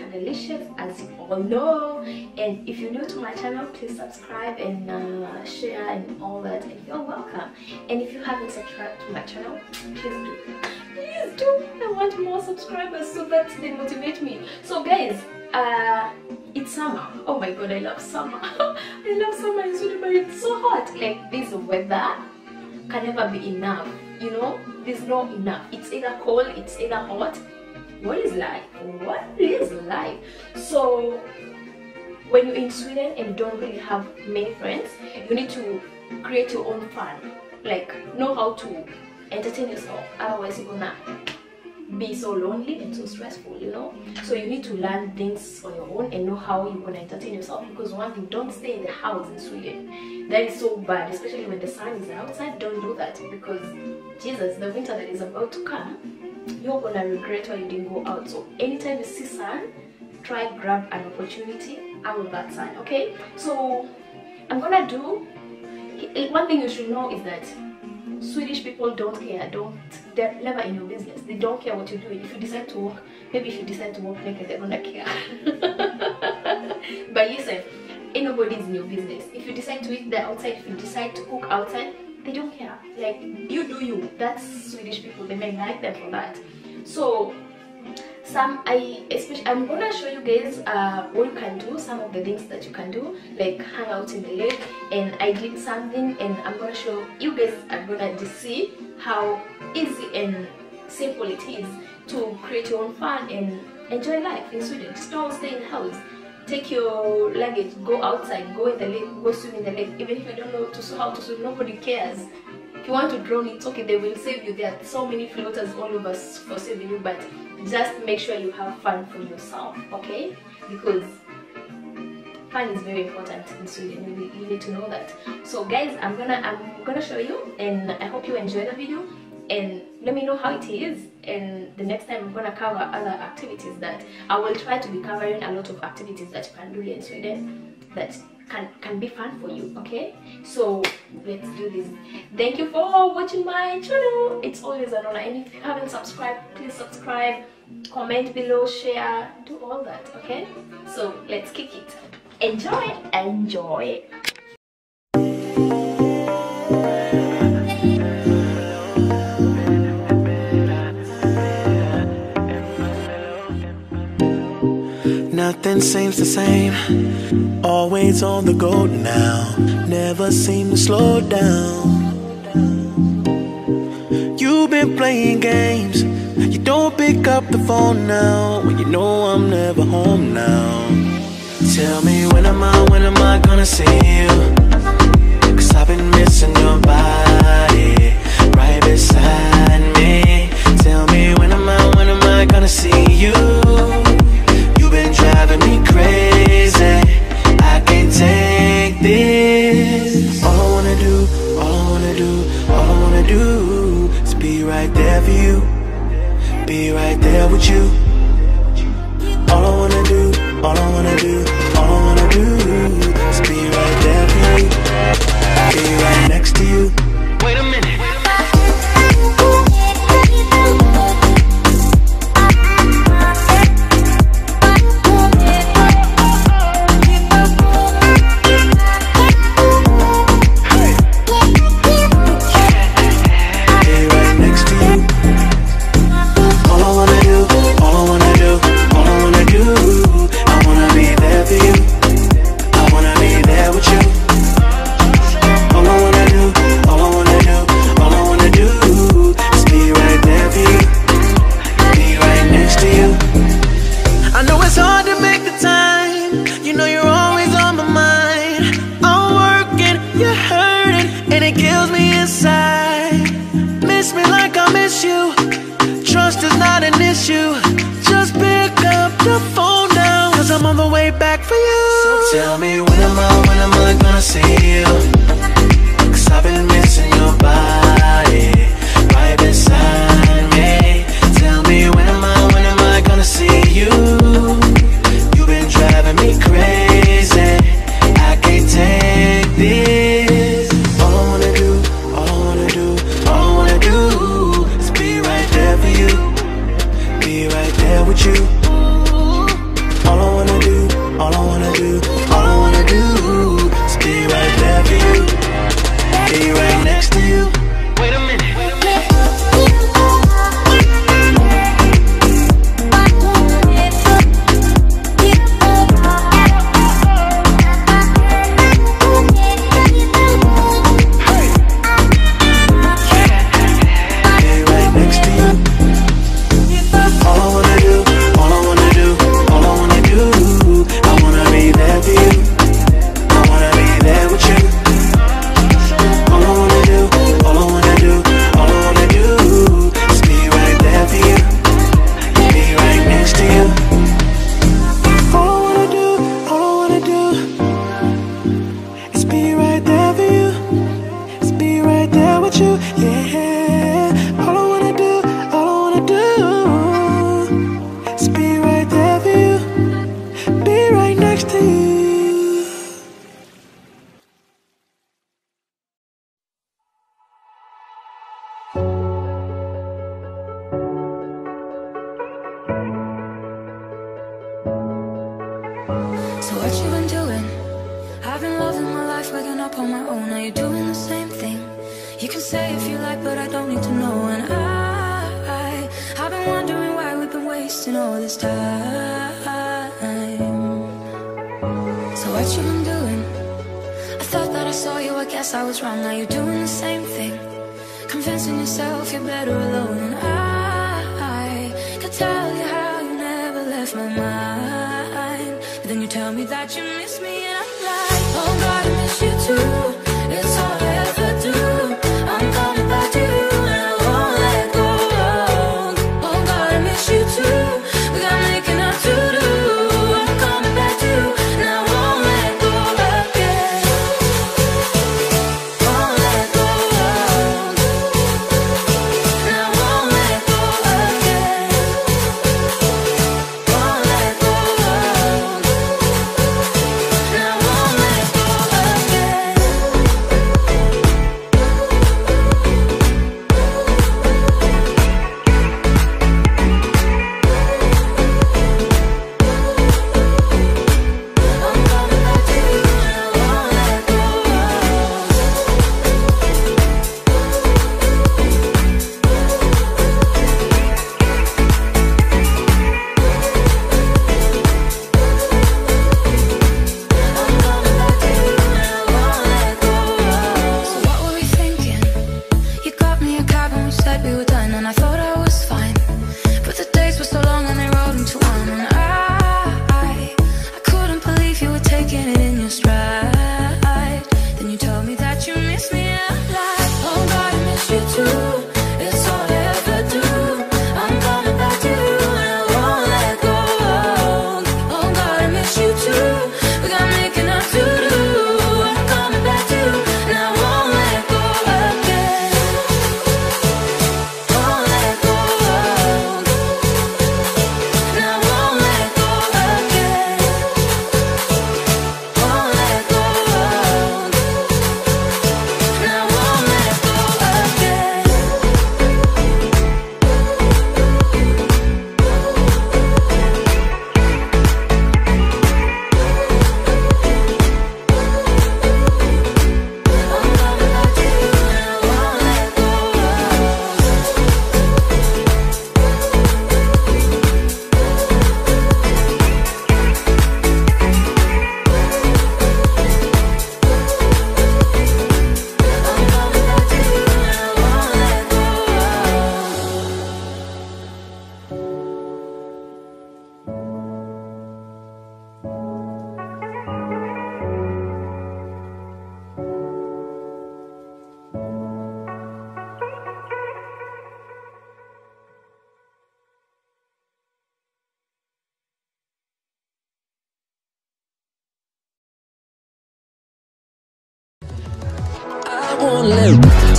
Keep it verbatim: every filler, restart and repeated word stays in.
Hagalycious, as you all know. And if you're new to my channel, please subscribe and uh, share and all that, and you're welcome. And if you haven't subscribed to my channel, please do. Please do. I want more subscribers so that they motivate me. So guys, uh it's summer. Oh my god, I love summer. I love summer in Sweden, but it's so hot. Like, this weather can never be enough, you know. There's no enough. It's either cold, it's either hot. What is life? What is life? So when you're in Sweden and you don't really have many friends, you need to create your own fun. Like, know how to entertain yourself, otherwise you're gonna be so lonely and so stressful, you know. So you need to learn things on your own and know how you're gonna entertain yourself, because one thing, don't stay in the house in Sweden. That is so bad, especially when the sun is outside. Don't do that, because Jesus, the winter that is about to come, you're gonna regret why you didn't go out. So anytime you see sun, try grab an opportunity out of that sun. Okay, so I'm gonna do one thing. You should know is that Swedish people don't care. Don't they're never in your business. They don't care what you're doing. If you decide to walk, maybe if you decide to walk naked, they're gonna care. But listen, ain't nobody's in your business. If you decide to eat there outside, if you decide to cook outside, they don't care. Like, you do you. That's Swedish people. They may like them for that. So some I especially I'm gonna show you guys uh what you can do, some of the things that you can do, like hang out in the lake. And I did something, and I'm gonna show you guys. Are gonna just see how easy and simple it is to create your own fun and enjoy life in Sweden. Just don't stay in the house. Take your luggage, go outside, go in the lake, go swim in the lake. Even if you don't know to how to swim, nobody cares. If you want to drown, it's okay, they will save you. There are so many floaters all over for saving you, but just make sure you have fun for yourself, okay? Because fun is very important in Sweden. You, you need to know that. So guys, I'm gonna I'm gonna show you, and I hope you enjoy the video, and let me know how it is. And the next time I'm gonna cover other activities that I will try to be covering. A lot of activities that you can do here in Sweden that can can be fun for you. Okay, so let's do this. Thank you for watching my channel. It's always an honor. And if you haven't subscribed, please subscribe, comment below, share, do all that. Okay, so let's kick it. Enjoy, enjoy. Nothing seems the same, always on the go now, never seem to slow down. You've been playing games, you don't pick up the phone now, when you know I'm never home now. Tell me, when am I, when am I gonna see you? Cause I've been missing your body, right beside me. Tell me, when am I, when am I gonna see you? Been driving me crazy, I can't take this. All I wanna do, all I wanna do, all I wanna do is be right there for you, be right there with you. All I wanna do, all I wanna do, all I wanna do is be right there for you, be right next to you. Wait a minute. Tell me, when am I, when am I gonna see you? Cause I've been missing your body, right beside me. Tell me, when am I, when am I gonna see you? You've been driving me crazy, I can't take this. All I wanna do, all I wanna do, all I wanna do is be right there for you, be right there with you. what you been doing? I've been loving my life, waking up on my own. Now you're doing the same thing. You can say if you like, but I don't need to know. And I, I I've been wondering why we've been wasting all this time. So what you been doing? I thought that I saw you, I guess I was wrong. Now you're doing the same thing, convincing yourself you're better alone. And I, I could tell you how you never left my mind, but then you tell me that you miss me, and I'm like, oh God, I miss you too. It's all I ever do. I'm coming back to you, and I won't let go. Oh God, I miss you too. We got making up to do. I'm coming back to you, and I won't let go again. Won't let go. And I won't let go again. Won't let go. And I won't let go again. I'm coming back to you, and I won't let go. I'm coming back to you, and I won't let go. So what were we thinking? You got me a cab and we said we were done, and I thought I was fine, but the days were so long and they rolled into one. And I, I, I couldn't believe you were taking it in your stride. Then you told me that you miss me, and I'm like, oh God, I miss you too. It's all I ever do. I'm coming back to you, and I won't let go. Oh God, I miss you too. We got making up to do. I'm coming back to you, and I won't let go again. Won't let go. And I won't let go again. Won't let go. And I won't let go again. I'm coming back to you, and I won't let go. I'm coming back to you, and I won't let go. I won't let